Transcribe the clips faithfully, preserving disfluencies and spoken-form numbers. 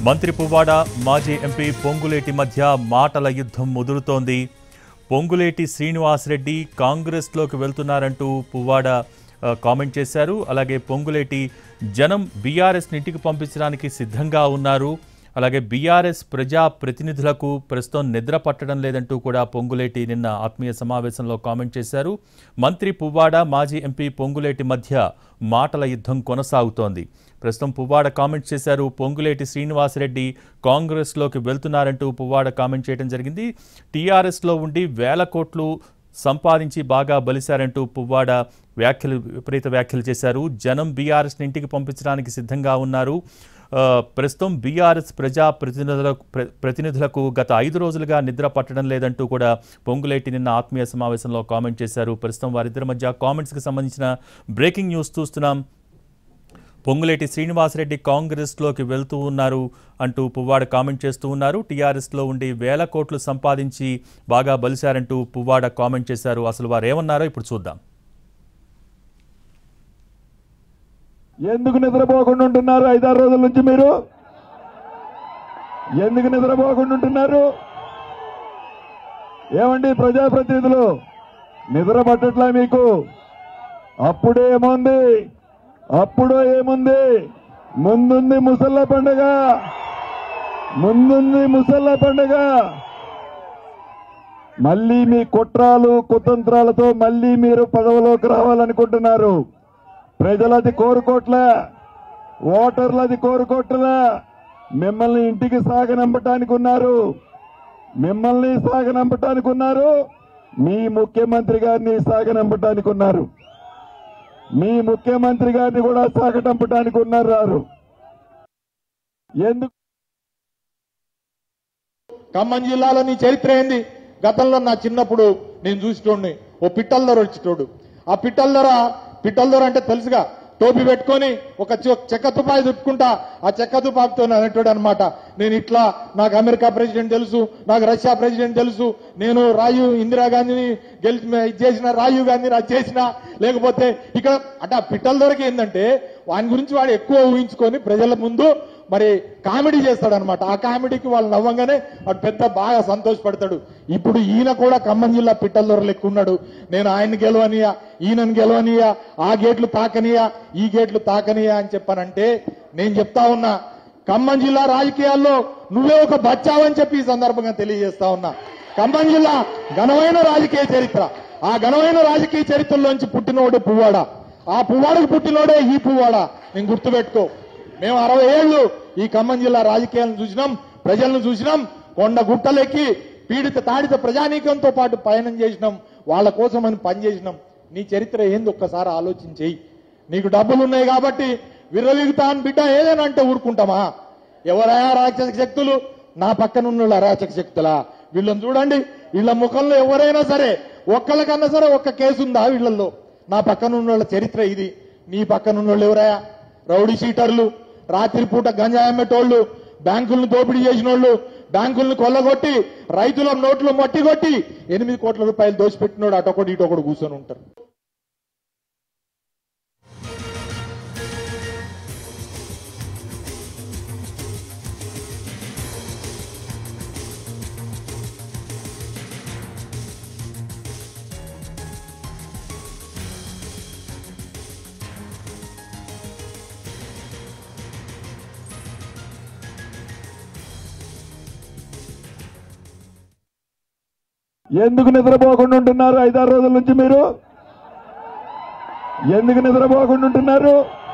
మంత్రి పువ్వాడ మాజీ ఎంపీ పొంగులేటి మధ్య మాటల యుద్ధం ముదురుతోంది. పొంగులేటి శ్రీనివాసరెడ్డి కాంగ్రెస్లోకి వెళ్తున్నారంటూ పువ్వాడ కామెంట్ చేశారు. అలాగే పొంగులేటి జనం బీఆర్ఎస్ ఇంటికి పంపించడానికి సిద్ధంగా ఉన్నారు. అలాగే బీఆర్ఎస్ ప్రజా ప్రతినిధులకు ప్రస్తుతం నిద్ర పట్టడం లేదంటూ కూడా పొంగులేటి నిన్న ఆత్మీయ సమావేశంలో కామెంట్ చేశారు. మంత్రి పువ్వాడ మాజీ ఎంపీ పొంగులేటి మధ్య మాటల యుద్ధం కొనసాగుతోంది. ప్రస్తుతం పువ్వాడ కామెంట్ చేశారు. పొంగులేటి శ్రీనివాసరెడ్డి కాంగ్రెస్లోకి వెళ్తున్నారంటూ పువ్వాడ కామెంట్ చేయడం జరిగింది. టీఆర్ఎస్లో ఉండి వేల కోట్లు సంపాదించి బాగా బలిశారంటూ పువ్వాడ వ్యాఖ్యలు విపరీత వ్యాఖ్యలు చేశారు. జనం బీఆర్ఎస్ ఇంటికి పంపించడానికి సిద్ధంగా ఉన్నారు. ప్రస్తుతం బీఆర్ఎస్ ప్రజా ప్రతినిధులకు ప్రతినిధులకు గత ఐదు రోజులుగా నిద్ర పట్టడం లేదంటూ కూడా పొంగులేటి నిన్న ఆత్మీయ సమావేశంలో కామెంట్ చేశారు. ప్రస్తుతం వారిద్దరి మధ్య కామెంట్స్కి సంబంధించిన బ్రేకింగ్ న్యూస్ చూస్తున్నాం. పొంగులేటి శ్రీనివాసరెడ్డి కాంగ్రెస్లోకి వెళ్తూ ఉన్నారు అంటూ పువ్వాడ కామెంట్ చేస్తూ ఉన్నారు. టీఆర్ఎస్లో ఉండి వేల కోట్లు సంపాదించి బాగా బలిశారంటూ పువ్వాడ కామెంట్ చేశారు. అసలు వారు ఏమన్నారో ఇప్పుడు చూద్దాం. ఎందుకు నిద్రపోకుండా ఉంటున్నారు? ఐదారు రోజుల నుంచి మీరు ఎందుకు నిద్రపోకుండా ఉంటున్నారు? ఏమండి ప్రజాప్రతినిధులు, నిద్ర పట్టట్లా మీకు? అప్పుడే ఏముంది, అప్పుడో ఏముంది, ముందుంది ముసళ్ళ పండుగ, ముందుంది ముసళ్ళ పండుగ. మళ్ళీ మీ కుట్రాలు కుతంత్రాలతో మళ్ళీ మీరు పదవిలోకి రావాలనుకుంటున్నారు. ప్రజలది కోరుకోట్లే, ఓటర్లది కోరుకోట్లే. మిమ్మల్ని ఇంటికి సాగనంపటానికి ఉన్నారు, మిమ్మల్ని సాగనంపటానికి ఉన్నారు, మీ ముఖ్యమంత్రి గారిని సాగనంపటానికి ఉన్నారు, మీ ముఖ్యమంత్రి గారిని కూడా సాగనంపటానికి ఉన్నారు. రారు ఎందుకు? ఖమ్మం జిల్లాలో నీ చరిత్ర ఏంది? గతంలో నా చిన్నప్పుడు నేను చూసేటోడిని, ఓ పిట్టల్దొర వచ్చేటోడు. ఆ పిట్టల్దొర పిట్టల్దొర అంటే తెలుసుగా, టోపీ పెట్టుకొని ఒక చెక్క తుపాయి తుట్టుకుంటా ఆ చెక్క తుపాకితో అనేటోడు అనమాట. నేను ఇట్లా, నాకు అమెరికా ప్రెసిడెంట్ తెలుసు, నాకు రష్యా ప్రెసిడెంట్ తెలుసు, నేను రాజీవ్ ఇందిరాగాంధీని గెలిచి ఇది చేసిన, రాజీవ్ గాంధీని అది చేసిన, లేకపోతే ఇక్కడ అంటే ఆ పిట్టల్దొరకి ఏంటంటే వాని గురించి వాడు ఎక్కువ ఊహించుకొని ప్రజల ముందు మరి కామెడీ చేస్తాడనమాట. ఆ కామెడీకి వాళ్ళు నవ్వంగానే వాడు పెద్ద బాగా సంతోషపడతాడు. ఇప్పుడు ఈయన కూడా ఖమ్మం జిల్లా పిట్టల్దొర లెక్క ఉన్నాడు. నేను ఆయన్ని గెలవనియా, ఈయనను గెలవనియా, ఆ గేట్లు తాకనియా, ఈ గేట్లు తాకనియా అని చెప్పానంటే నేను చెప్తా ఉన్నా, ఖమ్మం జిల్లా రాజకీయాల్లో నువ్వే ఒక బచ్చావని చెప్పి ఈ సందర్భంగా తెలియజేస్తా ఉన్నా. ఖమ్మం జిల్లా ఘనమైన రాజకీయ చరిత్ర, ఆ ఘనమైన రాజకీయ చరిత్రలోంచి పుట్టినోడే పువ్వాడ. ఆ పువ్వాడకు పుట్టినోడే ఈ పువ్వాడ. నేను గుర్తుపెట్టుకో, మేము అరవై ఏళ్లు ఈ ఖమ్మం జిల్లా రాజకీయాలను చూసినాం, ప్రజలను చూసినాం, కొండ గుట్టలెక్కి పీడిత తాడిత ప్రజానీకంతో పాటు పయనం చేసినాం, వాళ్ళ కోసం అని పనిచేసినాం. నీ చరిత్ర ఏంది ఒక్కసారి ఆలోచించేయి. నీకు డబ్బులు ఉన్నాయి కాబట్టి విర్రవీగుతా అని బిడ్డ ఏదైనా అంటే ఊరుకుంటామా? ఎవరయా రాక్షస శక్తులు? నా పక్కన ఉన్న అరాచక శక్తులా? వీళ్ళని చూడండి, వీళ్ళ ముఖంలో ఎవరైనా సరే ఒక్కళ్ళకన్నా సరే ఒక్క కేసు ఉందా వీళ్ళల్లో? నా పక్కన ఉన్న వాళ్ళ చరిత్ర ఇది. నీ పక్కన ఉన్న వాళ్ళు ఎవరయా? రౌడీ షీటర్లు, రాత్రిపూట గంజాయి అమ్మేటోళ్లు, బ్యాంకులను దోపిడీ చేసిన వాళ్ళు, బ్యాంకులను కొల్లగొట్టి రైతుల నోట్లు మట్టి కొట్టి ఎనిమిది కోట్ల రూపాయలు దోసిపెట్టినోడు అటొకటి ఇటొకటి కూర్చొని ఉంటారు. ఎందుకు నిద్రపోకుండా ఉంటున్నారు? ఐదారు రోజుల నుంచి మీరు ఎందుకు నిద్రపోకుండా ఉంటున్నారు?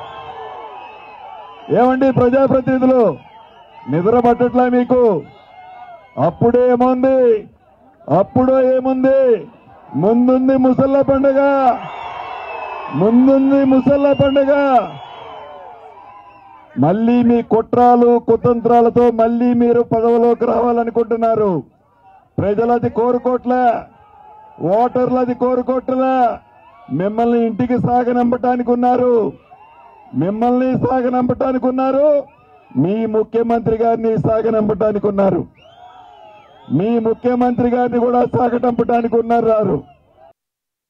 ఏమండి ప్రజాప్రతినిధులు, నిద్ర పట్టట్లా మీకు? అప్పుడే ఏముంది, అప్పుడో ఏముంది, ముందుంది ముసళ్ళ పండుగ, ముందుంది ముసళ్ళ పండుగ. మళ్ళీ మీ కుట్రాలు కుతంత్రాలతో మళ్ళీ మీరు పదవిలోకి రావాలనుకుంటున్నారు. ప్రజలది కోరుకోట్లే, ఓటర్లది కోరుకోట్లే. మిమ్మల్ని ఇంటికి సాగనంపటానికి ఉన్నారు, మిమ్మల్ని సాగనంపటానికి ఉన్నారు, మీ ముఖ్యమంత్రి గారిని సాగనంపటానికి ఉన్నారు, మీ ముఖ్యమంత్రి గారిని కూడా సాగనంపటానికి ఉన్నారు. రారు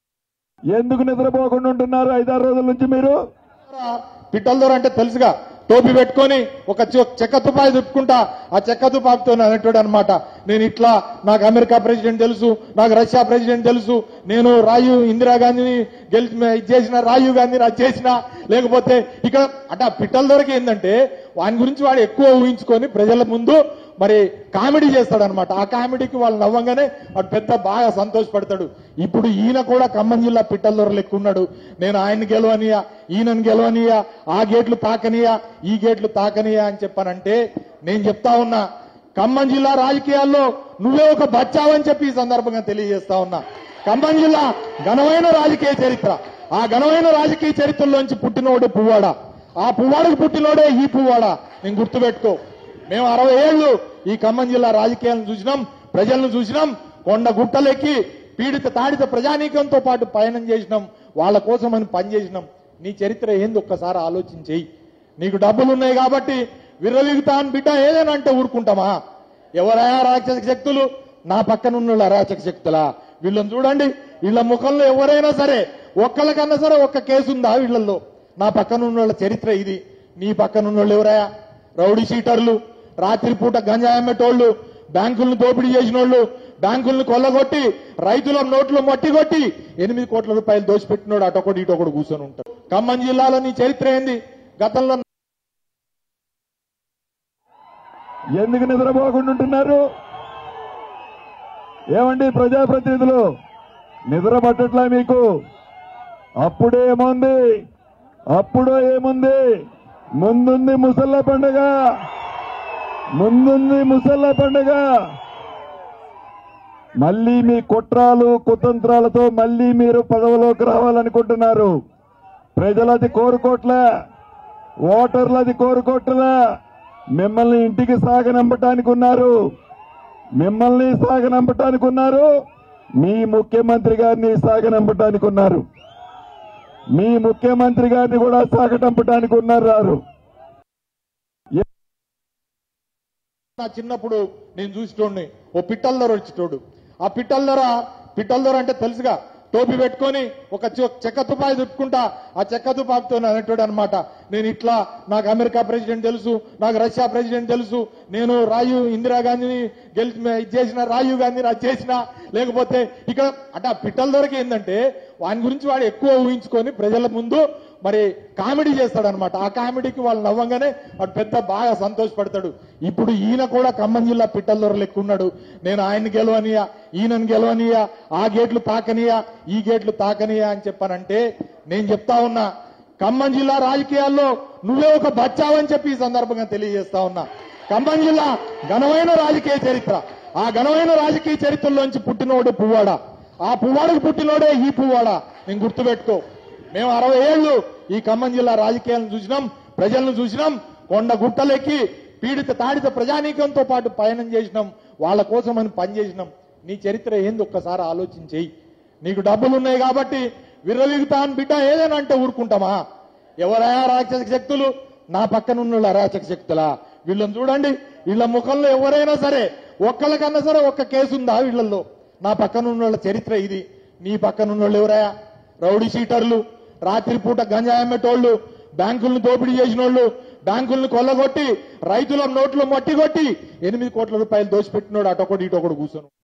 ఎందుకు నిద్రపోకుండా ఉంటున్నారు? ఐదారు రోజుల నుంచి మీరు పిట్టల్దొర అంటే తెలుసుగా, టోపీ పెట్టుకొని ఒక చె- చెక్క తుపాయి తిప్పుకుంటా ఆ చెక్క తుపాకుతో అనేటోడు అనమాట. నేను ఇట్లా నాకు అమెరికా ప్రెసిడెంట్ తెలుసు, నాకు రష్యా ప్రెసిడెంట్ తెలుసు, నేను రాయు ఇందిరాగాంధీని గెలిచి ఇది చేసిన, రాజీవ్ గాంధీని అది చేసిన, లేకపోతే ఇక్కడ అంటే ఆ పిట్టల దొరికి ఏంటంటే వాని గురించి వాడు ఎక్కువ ఊహించుకొని ప్రజల ముందు మరి కామెడీ చేస్తాడనమాట. ఆ కామెడీకి వాళ్ళు నవ్వంగానే వాడు పెద్ద బాగా సంతోషపడతాడు. ఇప్పుడు ఈయన కూడా ఖమ్మం జిల్లా పిట్టల దొర లెక్క ఉన్నాడు. నేను ఆయన్ని గెలవనియా, ఈయనను గెలవనియా, ఆ గేట్లు తాకనియా, ఈ గేట్లు తాకనియా అని చెప్పానంటే నేను చెప్తా ఉన్నా, ఖమ్మం జిల్లా రాజకీయాల్లో నువ్వే ఒక బచ్చావని చెప్పి ఈ సందర్భంగా తెలియజేస్తా ఉన్నా. ఖమ్మం జిల్లా ఘనమైన రాజకీయ చరిత్ర, ఆ ఘనమైన రాజకీయ చరిత్రలోంచి పుట్టినోడే పువ్వాడ, ఆ పువ్వాడకు పుట్టినోడే ఈ పువ్వాడ. నేను గుర్తుపెట్టుకో, మేము అరవై ఏళ్లు ఈ ఖమ్మం జిల్లా రాజకీయాలను చూసినాం, ప్రజలను చూసినాం, కొండ గుట్టలెక్కి పీడిత తాడిత ప్రజానీకంతో పాటు పయనం చేసినాం, వాళ్ళ కోసం అని పనిచేసినాం. నీ చరిత్ర ఏంది ఒక్కసారి ఆలోచించేయి. నీకు డబ్బులు ఉన్నాయి కాబట్టి విర్రవీగుతా అని బిడ్డ ఏదైనా అంటే ఊరుకుంటామా? ఎవరయా రాక్షస శక్తులు? నా పక్కన ఉన్న అరాచక శక్తులా? వీళ్ళని చూడండి, వీళ్ళ ముఖంలో ఎవరైనా సరే ఒక్కళ్ళకన్నా సరే ఒక్క కేసు ఉందా వీళ్ళల్లో? నా పక్కన ఉన్న వాళ్ళ చరిత్ర ఇది. నీ పక్కన ఉన్న వాళ్ళు ఎవరయా? రౌడీ షీటర్లు, రాత్రిపూట గంజాయి అమ్మేటోళ్లు, బ్యాంకులను దోపిడీ చేసిన వాళ్ళు, బ్యాంకులను కొల్లగొట్టి రైతుల నోట్లో మట్టి కొట్టి ఎనిమిది కోట్ల రూపాయలు దోచిపెట్టినోడు అటొకటి ఇటొకటి కూర్చొని ఉంటాడు. ఖమ్మం జిల్లాలో నీ చరిత్ర ఏంది? గతంలో ఎందుకు నిద్రపోకుండా ఉంటున్నారు? ఏమండి ప్రజాప్రతినిధులు, నిద్ర పట్టట్లా మీకు? అప్పుడే ఏముంది, అప్పుడో ఏముంది, ముందుంది ముసళ్ళ పండుగ, ముందుంది ముసళ్ళ పండుగ. మళ్ళీ మీ కుట్రాలు కుతంత్రాలతో మళ్ళీ మీరు పదవిలోకి రావాలనుకుంటున్నారు. ప్రజలది కోరుకోట్లే, ఓటర్లది కోరుకోట్లే. మిమ్మల్ని ఇంటికి సాగనంపటానికి ఉన్నారు, మిమ్మల్ని సాగనంపటానికి ఉన్నారు, మీ ముఖ్యమంత్రి గారిని సాగనంపటానికి ఉన్నారు, మీ ముఖ్యమంత్రి గారిని కూడా సాగనంపటానికి ఉన్నారు. రారు. నా చిన్నప్పుడు నేను చూసేటోడిని, ఓ పిట్టల దొర వచ్చేటోడు. ఆ పిట్టల దొర పిట్టల దొర అంటే తెలుసుగా, టోపీ పెట్టుకొని ఒక చె- చెక్క తుపాయి తిప్పుకుంటా ఆ చెక్క తుపాకుతో అనేటోడు అనమాట. నేను ఇట్లా నాకు అమెరికా ప్రెసిడెంట్ తెలుసు, నాకు రష్యా ప్రెసిడెంట్ తెలుసు, నేను రాయు ఇందిరాగాంధీని గెలిచి ఇది చేసిన, రాజీవ్ గాంధీని అది చేసిన, లేకపోతే ఇక్కడ అంటే ఆ పిట్టల దొరికి ఏంటంటే వాని గురించి వాడు ఎక్కువ ఊహించుకొని ప్రజల ముందు మరి కామెడీ చేస్తాడనమాట. ఆ కామెడీకి వాళ్ళు నవ్వంగానే వాడు పెద్ద బాగా సంతోషపడతాడు. ఇప్పుడు ఈయన కూడా ఖమ్మం జిల్లా పిట్టల దొర లెక్క ఉన్నాడు. నేను ఆయన్ని గెలవనియా, ఈయనను గెలవనియా, ఆ గేట్లు తాకనియా, ఈ గేట్లు తాకనియా అని చెప్పానంటే నేను చెప్తా ఉన్నా, ఖమ్మం జిల్లా రాజకీయాల్లో నువ్వే ఒక బచ్చావని చెప్పి ఈ సందర్భంగా తెలియజేస్తా ఉన్నా. ఖమ్మం జిల్లా ఘనమైన రాజకీయ చరిత్ర, ఆ ఘనమైన రాజకీయ చరిత్రలోంచి పుట్టినోడే పువ్వాడ, ఆ పువ్వాడకు పుట్టినోడే ఈ పువ్వాడ. నేను గుర్తుపెట్టుకో, మేము అరవై ఏళ్లు ఈ ఖమ్మం జిల్లా రాజకీయాలను చూసినాం, ప్రజలను చూసినాం, కొండ గుట్టలెక్కి పీడిత తాడిత ప్రజానీకంతో పాటు పయనం చేసినాం, వాళ్ళ కోసం అని పనిచేసినాం. నీ చరిత్ర ఏంది ఒక్కసారి ఆలోచించేయి. నీకు డబ్బులు ఉన్నాయి కాబట్టి విర్రవీగుతా అని బిడ్డ ఏదైనా అంటే ఊరుకుంటామా? ఎవరయా రాక్షస శక్తులు? నా పక్కన ఉన్న అరాచక శక్తులా? వీళ్ళని చూడండి, వీళ్ళ ముఖంలో ఎవరైనా సరే ఒక్కళ్ళకన్నా సరే ఒక్క కేసు ఉందా వీళ్ళల్లో? నా పక్కన ఉన్న వాళ్ళ చరిత్ర ఇది. నీ పక్కన ఉన్న వాళ్ళు ఎవరయా? రౌడీ షీటర్లు, రాత్రిపూట గంజాయి అమ్మేటోళ్లు, బ్యాంకులను దోపిడీ చేసిన వాళ్ళు, బ్యాంకులను కొల్లగొట్టి రైతుల నోట్లో మట్టి కొట్టి ఎనిమిది కోట్ల రూపాయలు దోచిపెట్టినోడు అటొకటి ఇటొకటి కూర్చొని